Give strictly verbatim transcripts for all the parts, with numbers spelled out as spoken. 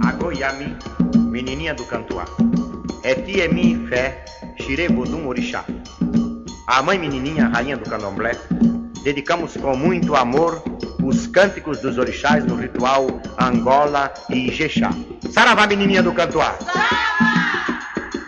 a Goiami, menininha do Cantuá. É tia minha fé, xirebo do Morixá. A mãe menininha, rainha do Candomblé, dedicamos com muito amor os cânticos dos orixás no ritual Angola e Ijexá. Saravá, menininha do Cantuá! Saravá!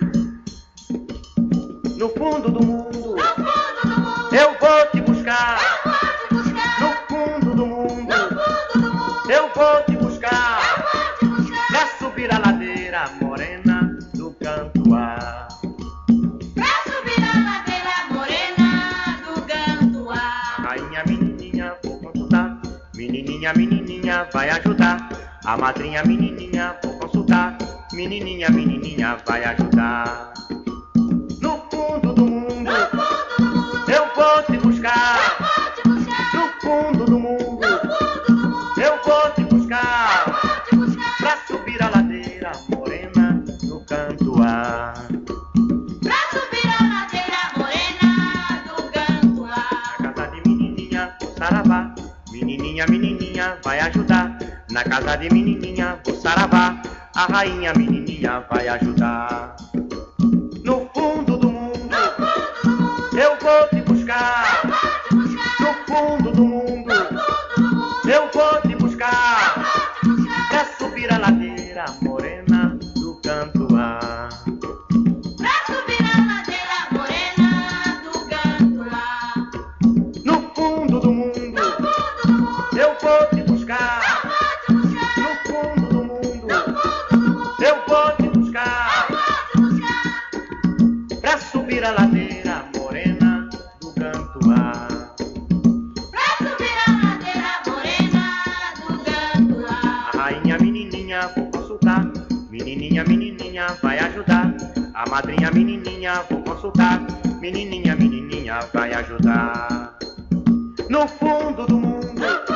No fundo do mundo, no fundo do mundo, eu vou te buscar. Eu vou te buscar. No fundo do mundo, no fundo do mundo, eu vou te buscar. Eu vou te buscar. Pra subir a ladeira morena do Cantuá. Pra subir a ladeira morena do Cantuá. Rainha menininha, vou consultar. Menininha, menininha, vai ajudar. A madrinha menininha, vou consultar. Menininha, menininha, vai ajudar. No fundo do mundo, No fundo do mundo, eu vou te buscar. Eu vou te buscar. No fundo do mundo, No fundo do mundo, eu vou te buscar. Eu vou te buscar. Pra subir a ladeira morena do Cantuá. Pra subir a ladeira morena do Cantuá. Na casa de menininha, vou saravá. Menininha, menininha, vai ajudar. Na casa de menininha, vou saravá. A rainha menininha vai ajudar. No fundo do mundo, No fundo do mundo, eu vou te buscar. Eu vou te buscar. No fundo do mundo, No fundo do mundo, eu vou te buscar. Eu vou te buscar. Pra subir a ladeira morena do Cantuá. Pra subir a ladeira morena do Cantuá. No fundo do mundo, No fundo do mundo, eu vou te buscar. Eu vou te buscar. No fundo do mundo, No fundo do mundo, eu vou te buscar. Eu vou te buscar. Pra subir a ladeira morena do Cantuá. Pra subir a ladeira morena do Cantuá. A rainha menininha, vou consultar. Menininha, menininha, vai ajudar. A madrinha menininha, vou consultar. Menininha, menininha, vai ajudar. No fundo do mundo, No